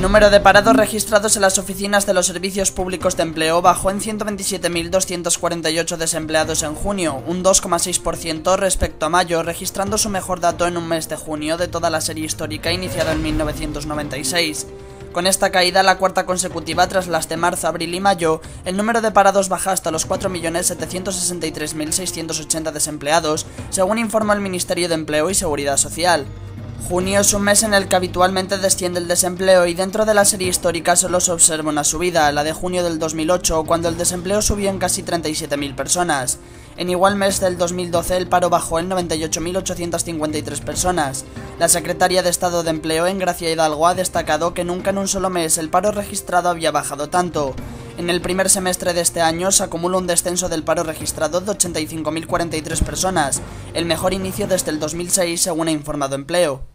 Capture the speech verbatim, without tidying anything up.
número de parados registrados en las oficinas de los servicios públicos de empleo bajó en ciento veintisiete mil doscientos cuarenta y ocho desempleados en junio, un dos coma seis por ciento respecto a mayo, registrando su mejor dato en un mes de junio de toda la serie histórica iniciada en mil novecientos noventa y seis. Con esta caída, la cuarta consecutiva tras las de marzo, abril y mayo, el número de parados baja hasta los cuatro millones setecientos sesenta y tres mil seiscientos ochenta desempleados, según informó el Ministerio de Empleo y Seguridad Social. Junio es un mes en el que habitualmente desciende el desempleo y dentro de la serie histórica solo se observa una subida, la de junio del dos mil ocho, cuando el desempleo subió en casi treinta y siete mil personas. En igual mes del dos mil doce el paro bajó en noventa y ocho mil ochocientas cincuenta y tres personas. La secretaria de Estado de Empleo, Engracia Hidalgo, ha destacado que nunca en un solo mes el paro registrado había bajado tanto. En el primer semestre de este año se acumula un descenso del paro registrado de ochenta y cinco mil cuarenta y tres personas, el mejor inicio desde el dos mil seis según ha informado Empleo.